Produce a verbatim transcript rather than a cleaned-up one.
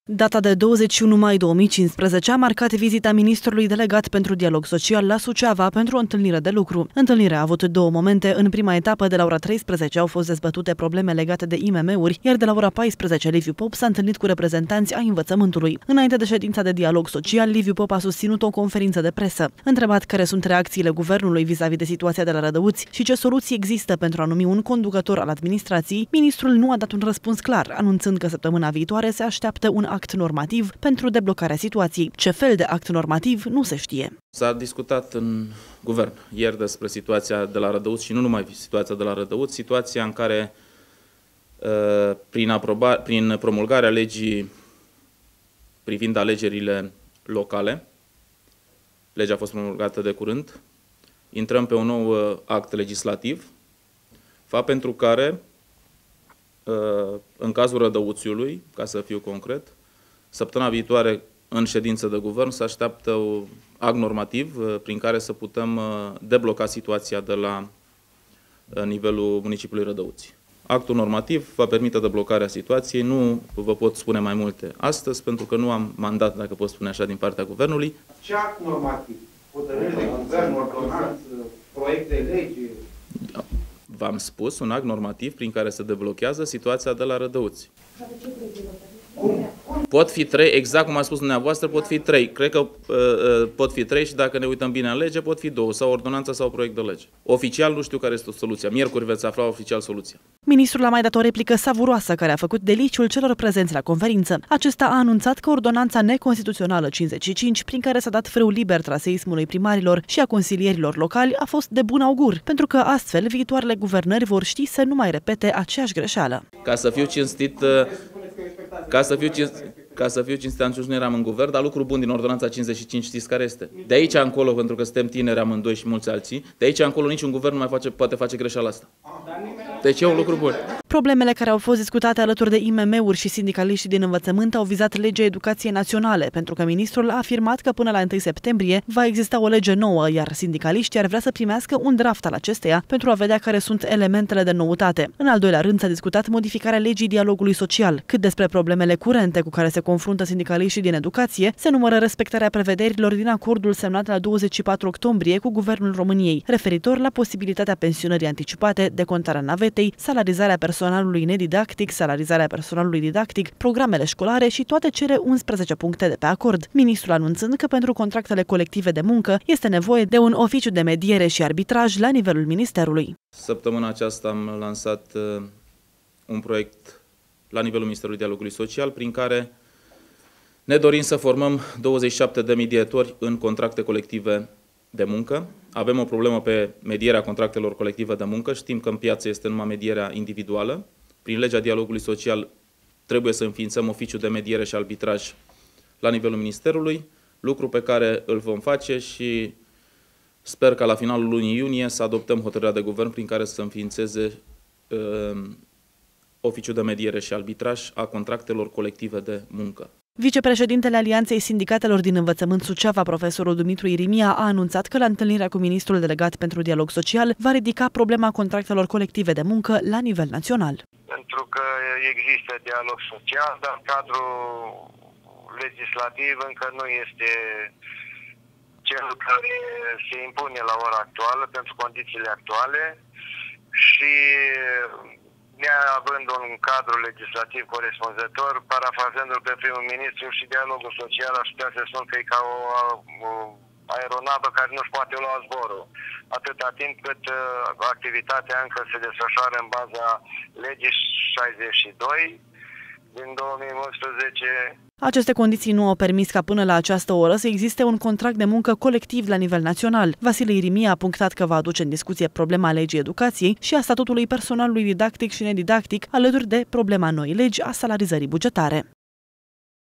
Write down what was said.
Data de douăzeci și unu mai două mii cincisprezece a marcat vizita ministrului delegat pentru dialog social la Suceava pentru o întâlnire de lucru. Întâlnirea a avut două momente. În prima etapă, de la ora treisprezece, au fost dezbătute probleme legate de I M M-uri, iar de la ora paisprezece, Liviu Pop s-a întâlnit cu reprezentanți ai învățământului. Înainte de ședința de dialog social, Liviu Pop a susținut o conferință de presă. Întrebat care sunt reacțiile guvernului vis-a-vis de situația de la Rădăuți și ce soluții există pentru a numi un conducător al administrației, ministrul nu a dat un răspuns clar, anunțând că săptămâna viitoare se așteaptă un act normativ pentru deblocarea situației. Ce fel de act normativ nu se știe. S-a discutat în guvern ieri despre situația de la Rădăuți și nu numai situația de la Rădăuți, situația în care prin, aproba, prin promulgarea legii privind alegerile locale, legea a fost promulgată de curând, intrăm pe un nou act legislativ, fapt pentru care, în cazul Rădăuțiului, ca să fiu concret, săptămâna viitoare, în ședință de guvern, se așteaptă un act normativ prin care să putem debloca situația de la nivelul municipiului Rădăuți. Actul normativ va permite deblocarea situației. Nu vă pot spune mai multe astăzi, pentru că nu am mandat, dacă pot spune așa, din partea guvernului. Ce act normativ? Hotărâri de guvern, ordonanță, proiect de lege? V-am spus, un act normativ prin care se deblochează situația de la Rădăuți. Pot fi trei, exact cum a spus dumneavoastră, pot fi trei. Cred că uh, pot fi trei și dacă ne uităm bine în lege, pot fi două, sau ordonanța sau proiect de lege. Oficial nu știu care este soluția. Miercuri veți afla oficial soluția. Ministrul a mai dat o replică savuroasă care a făcut deliciul celor prezenți la conferință. Acesta a anunțat că ordonanța neconstituțională cincizeci și cinci, prin care s-a dat frâu liber traseismului primarilor și a consilierilor locali, a fost de bun augur, pentru că astfel viitoarele guvernări vor ști să nu mai repete aceeași greșeală. Ca să fiu cinstit, Ca să fiu, cinstit, ca să fiu cinstit, atunci nu eram în guvern, dar lucru bun din ordonanța cincizeci și cinci știți care este? De aici încolo, pentru că suntem tineri amândoi și mulți alții, de aici încolo niciun guvern nu mai face, poate face greșeala asta. Deci e un lucru bun. Problemele care au fost discutate alături de I M M-uri și sindicaliștii din învățământ au vizat legea educației naționale, pentru că ministrul a afirmat că până la întâi septembrie va exista o lege nouă, iar sindicaliștii ar vrea să primească un draft al acesteia pentru a vedea care sunt elementele de noutate. În al doilea rând s-a discutat modificarea legii dialogului social. Cât despre problemele curente cu care se confruntă sindicaliștii din educație, se numără respectarea prevederilor din acordul semnat la douăzeci și patru octombrie cu Guvernul României, referitor la posibilitatea pensionării anticipate, decontarea navetei, salarizarea personalului nedidactic, salarizarea personalului didactic, programele școlare și toate cele unsprezece puncte de pe acord. Ministrul anunțând că pentru contractele colective de muncă este nevoie de un oficiu de mediere și arbitraj la nivelul Ministerului. Săptămâna aceasta am lansat uh, un proiect la nivelul Ministerului Dialogului Social, prin care ne dorim să formăm douăzeci și șapte de mediatori în contracte colective de muncă. Avem o problemă pe medierea contractelor colective de muncă. Știm că în piață este numai medierea individuală. Prin legea dialogului social trebuie să înființăm oficiul de mediere și arbitraj la nivelul Ministerului, lucru pe care îl vom face și sper ca la finalul lunii iunie să adoptăm hotărârea de guvern prin care să înființeze uh, oficiul de mediere și arbitraj a contractelor colective de muncă. Vicepreședintele Alianței Sindicatelor din Învățământ Suceava, profesorul Dumitru Irimia, a anunțat că la întâlnirea cu ministrul delegat pentru dialog social va ridica problema contractelor colective de muncă la nivel național. Pentru că există dialog social, dar cadrul legislativ încă nu este cel care se impune la ora actuală pentru condițiile actuale și neavând un cadru legislativ corespunzător, parafrazându-l pe primul ministru, și dialogul social aș putea să spun că e ca o, o aeronavă care nu-și poate lua zborul, atâta timp cât uh, activitatea încă se desfășoară în baza legii șaizeci și doi din două mii unsprezece. Aceste condiții nu au permis ca până la această oră să existe un contract de muncă colectiv la nivel național. Vasile Irimia a punctat că va aduce în discuție problema legii educației și a statutului personalului didactic și nedidactic, alături de problema noii legi a salarizării bugetare.